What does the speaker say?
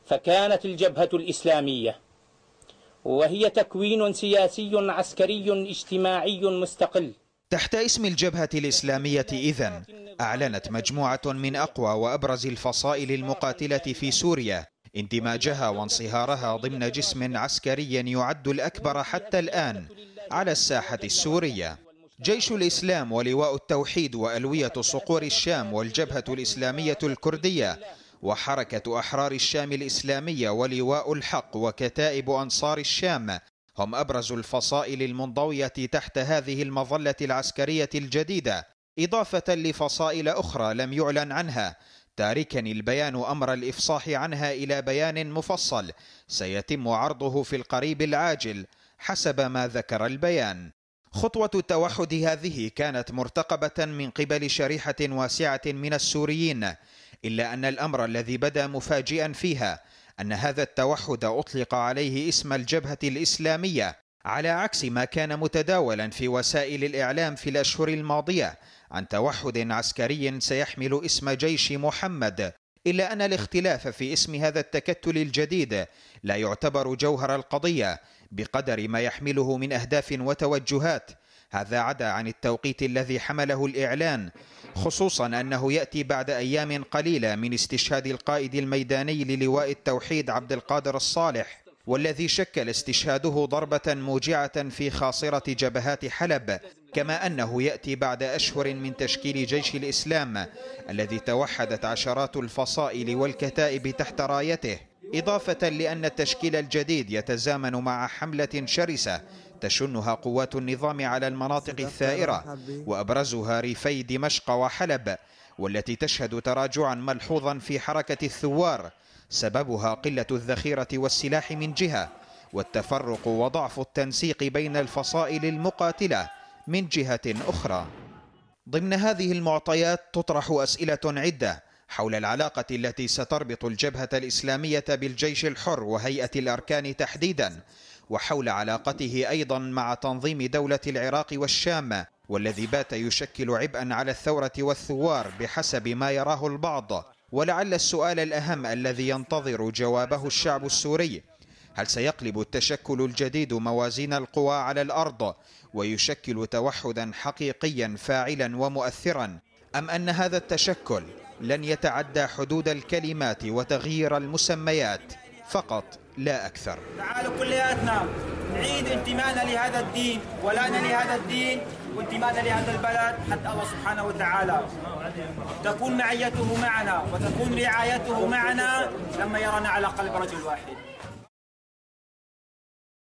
فكانت الجبهة الإسلامية، وهي تكوين سياسي عسكري اجتماعي مستقل. تحت اسم الجبهة الإسلامية إذن أعلنت مجموعة من أقوى وأبرز الفصائل المقاتلة في سوريا اندماجها وانصهارها ضمن جسم عسكري يعد الأكبر حتى الآن على الساحة السورية. جيش الإسلام ولواء التوحيد وألوية صقور الشام والجبهة الإسلامية الكردية وحركة أحرار الشام الإسلامية ولواء الحق وكتائب أنصار الشام هم أبرز الفصائل المنضوية تحت هذه المظلة العسكرية الجديدة، إضافة لفصائل أخرى لم يعلن عنها، تاركا البيان أمر الإفصاح عنها إلى بيان مفصل سيتم عرضه في القريب العاجل حسب ما ذكر البيان. خطوة التوحد هذه كانت مرتقبة من قبل شريحة واسعة من السوريين، إلا أن الأمر الذي بدا مفاجئا فيها أن هذا التوحد أطلق عليه اسم الجبهة الإسلامية، على عكس ما كان متداولا في وسائل الإعلام في الأشهر الماضية عن توحد عسكري سيحمل اسم جيش محمد. إلا أن الاختلاف في اسم هذا التكتل الجديد لا يعتبر جوهر القضية بقدر ما يحمله من أهداف وتوجهات. هذا عدا عن التوقيت الذي حمله الإعلان، خصوصا أنه يأتي بعد أيام قليلة من استشهاد القائد الميداني للواء التوحيد عبد القادر الصالح، والذي شكل استشهاده ضربة موجعة في خاصرة جبهات حلب، كما أنه يأتي بعد أشهر من تشكيل جيش الإسلام الذي توحدت عشرات الفصائل والكتائب تحت رايته، إضافة لأن التشكيل الجديد يتزامن مع حملة شرسة تشنها قوات النظام على المناطق الثائرة وأبرزها ريفي دمشق وحلب، والتي تشهد تراجعا ملحوظا في حركة الثوار سببها قلة الذخيرة والسلاح من جهة، والتفرق وضعف التنسيق بين الفصائل المقاتلة من جهة أخرى. ضمن هذه المعطيات تطرح أسئلة عدة حول العلاقة التي ستربط الجبهة الإسلامية بالجيش الحر وهيئة الأركان تحديدا، وحول علاقته أيضا مع تنظيم دولة العراق والشام، والذي بات يشكل عبئا على الثورة والثوار بحسب ما يراه البعض. ولعل السؤال الأهم الذي ينتظر جوابه الشعب السوري: هل سيقلب التشكل الجديد موازين القوى على الأرض ويشكل توحدا حقيقيا فاعلا ومؤثرا، أم أن هذا التشكل لن يتعدى حدود الكلمات وتغيير المسميات فقط لا أكثر؟ تعالوا كلياتنا نعيد انتمائنا لهذا الدين، ولانا لهذا الدين، وانتمائنا لهذا البلد، حتى الله سبحانه وتعالى تكون معيته معنا وتكون رعايته معنا لما يرانا على قلب رجل واحد.